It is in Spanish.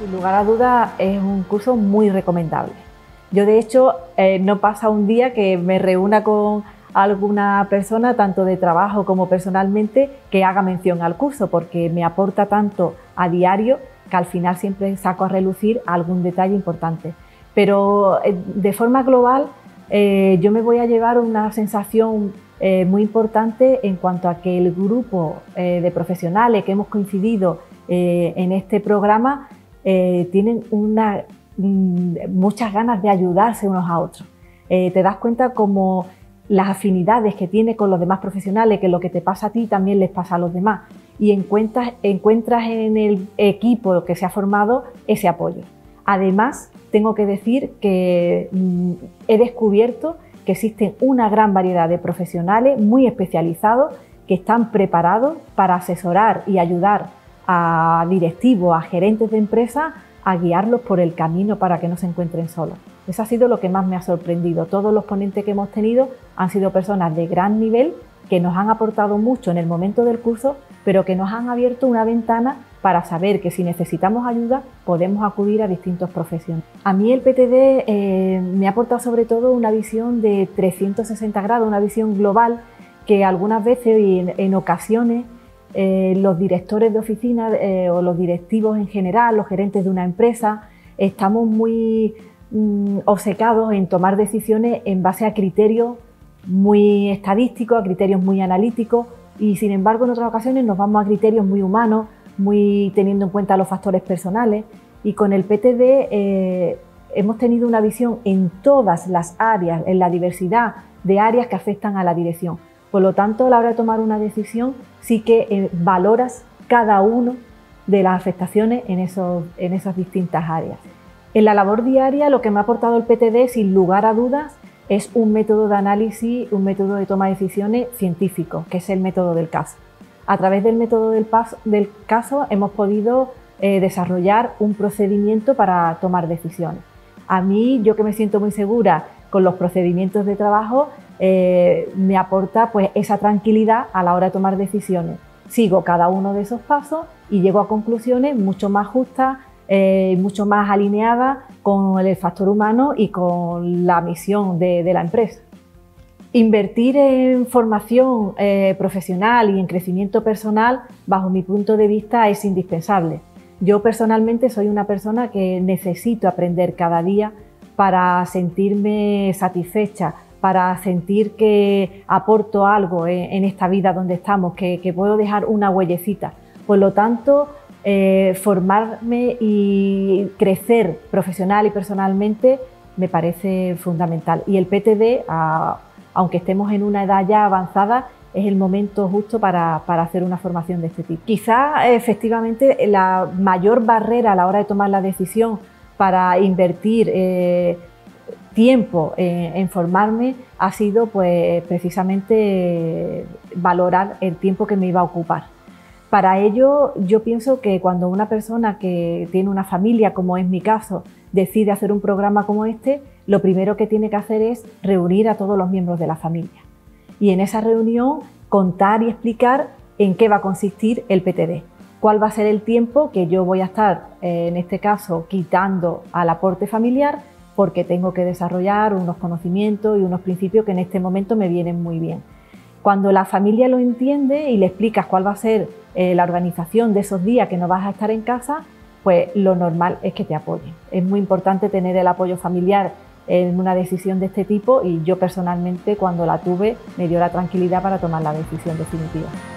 Sin lugar a dudas es un curso muy recomendable. Yo de hecho no pasa un día que me reúna con alguna persona, tanto de trabajo como personalmente, que haga mención al curso, porque me aporta tanto a diario que al final siempre saco a relucir algún detalle importante. Pero de forma global yo me voy a llevar una sensación muy importante en cuanto a que el grupo de profesionales que hemos coincidido en este programa tienen muchas ganas de ayudarse unos a otros. Te das cuenta como las afinidades que tiene con los demás profesionales, que lo que te pasa a ti también les pasa a los demás, y encuentras en el equipo que se ha formado ese apoyo. Además, tengo que decir que he descubierto que existen una gran variedad de profesionales muy especializados que están preparados para asesorar y ayudar a directivos, a gerentes de empresas, a guiarlos por el camino para que no se encuentren solos. Eso ha sido lo que más me ha sorprendido. Todos los ponentes que hemos tenido han sido personas de gran nivel que nos han aportado mucho en el momento del curso, pero que nos han abierto una ventana para saber que si necesitamos ayuda podemos acudir a distintos profesionales. A mí el PTD me ha aportado sobre todo una visión de 360 grados, una visión global que algunas veces y en ocasiones los directores de oficina o los directivos en general, los gerentes de una empresa, estamos muy obcecados en tomar decisiones en base a criterios muy estadísticos, a criterios muy analíticos, y sin embargo en otras ocasiones nos vamos a criterios muy humanos, muy teniendo en cuenta los factores personales, y con el PTD hemos tenido una visión en todas las áreas, en la diversidad de áreas que afectan a la dirección. Por lo tanto, a la hora de tomar una decisión sí que valoras cada una de las afectaciones en esas distintas áreas. En la labor diaria lo que me ha aportado el PTD, sin lugar a dudas, es un método de análisis, un método de toma de decisiones científico, que es el método del caso. A través del método del caso hemos podido desarrollar un procedimiento para tomar decisiones. A mí, yo que me siento muy segura con los procedimientos de trabajo, me aporta pues esa tranquilidad a la hora de tomar decisiones. Sigo cada uno de esos pasos y llego a conclusiones mucho más justas, mucho más alineadas con el factor humano y con la misión de la empresa. Invertir en formación profesional y en crecimiento personal, bajo mi punto de vista, es indispensable. Yo personalmente soy una persona que necesito aprender cada día para sentirme satisfecha, para sentir que aporto algo en esta vida donde estamos, que puedo dejar una huellecita. Por lo tanto, formarme y crecer profesional y personalmente me parece fundamental. Y el PTD, aunque estemos en una edad ya avanzada, es el momento justo para hacer una formación de este tipo. Quizá efectivamente la mayor barrera a la hora de tomar la decisión para invertir tiempo en formarme ha sido pues precisamente valorar el tiempo que me iba a ocupar. Para ello yo pienso que cuando una persona que tiene una familia, como es mi caso, decide hacer un programa como este, lo primero que tiene que hacer es reunir a todos los miembros de la familia y en esa reunión contar y explicar en qué va a consistir el PTD, cuál va a ser el tiempo que yo voy a estar, en este caso, quitando al aporte familiar, porque tengo que desarrollar unos conocimientos y unos principios que en este momento me vienen muy bien. Cuando la familia lo entiende y le explicas cuál va a ser la organización de esos días que no vas a estar en casa, pues lo normal es que te apoyen. Es muy importante tener el apoyo familiar en una decisión de este tipo y yo personalmente cuando la tuve me dio la tranquilidad para tomar la decisión definitiva.